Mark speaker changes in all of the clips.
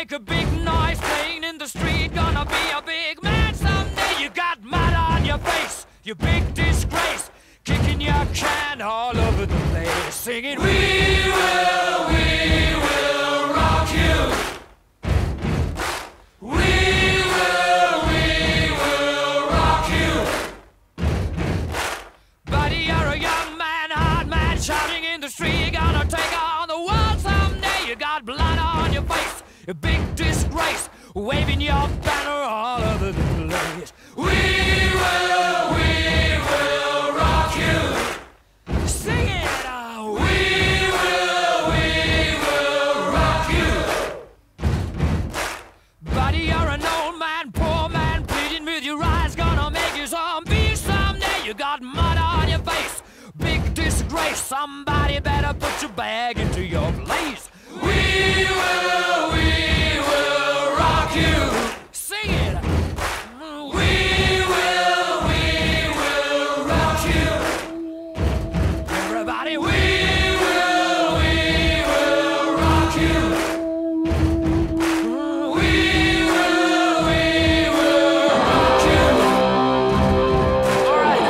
Speaker 1: make a big noise playing in the street. Gonna be a big man someday. You got mud on your face, you big disgrace. Kicking your can all over the place, singing, we will rock you. We will rock you. Buddy, you're a young man, hard man, shouting in the street. You're gonna take on the world someday. You got blood on your face, a big disgrace, waving your banner all over the place. We will rock you. Sing it out. We will rock you. Buddy, you're an old man, poor man, pleading with your eyes. Gonna make you zombie someday. You got mud on your face, big disgrace. Somebody better put your bag into your place. We will rock you. Sing it. We will rock you. Everybody, we will rock you. We will rock you. All right.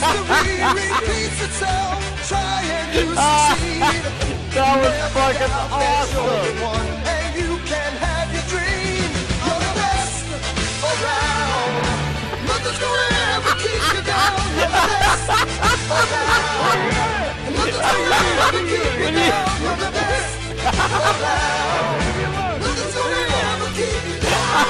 Speaker 2: repeats itself. Try and you succeed.
Speaker 3: That was fucking awesome.
Speaker 2: And you can have your dream. You're the best around. Nothing's gonna ever keep you down. You're the best around. Nothing's gonna ever keep you down. You're the best around. Nothing's gonna ever keep you down.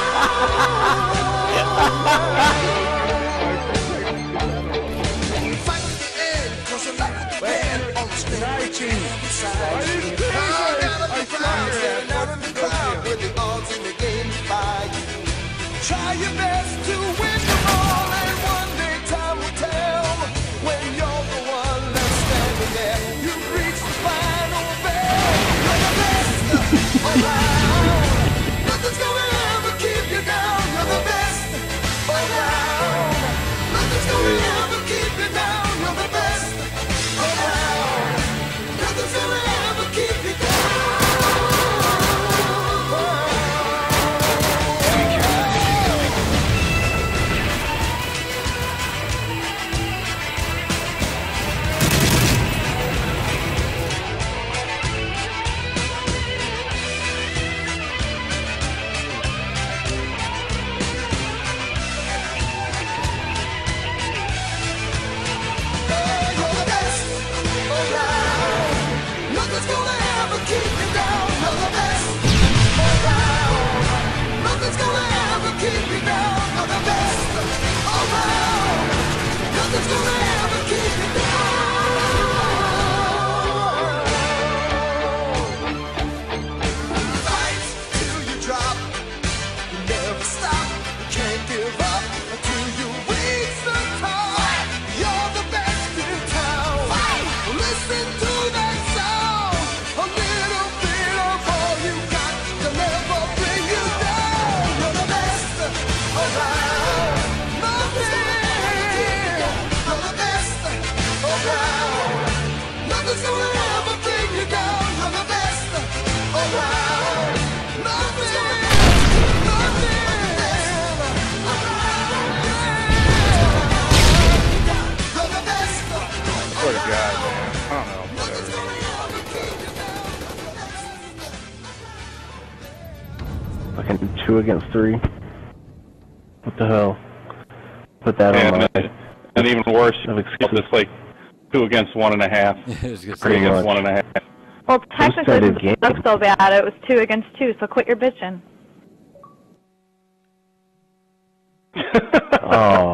Speaker 2: Fight to the end, 'cause you like what you can. On the screen, beside you. I gotta be proud, standing out in the crowd with the odds in the game by you. Try your best to win them all, and one day time will tell. When you're the one that's standing there, you reach the final bell. You're the best around. Nothing's gonna ever keep you down. You're the best around. Nothing's gonna ever keep you down. You're the best around. Nothing's gonna ever keep you down. You're the best around. Nothing's gonna ever keep you down. You're the best around. Nothing's gonna ever keep you down. You're the best around. Nothing's gonna ever keep you down. Fight till you drop. You never stop. You can't give up until you reach the top. You're the best in town. Listen to that sound. A little bit of all you got to never bring you down. You're the best around. Nothing. You're the best around. Nothing's gonna ever bring you down. You're the best around. Nothing.
Speaker 4: Swear to God, man. I don't know. Whatever.
Speaker 3: Fucking 2 against 3. What the hell? Put that on my...
Speaker 4: And even worse, it's like 2 against 1.5. 3 against 1.5.
Speaker 5: Well, technically, it doesn't look so bad. It was 2 against 2, so quit your bitching.
Speaker 3: Oh,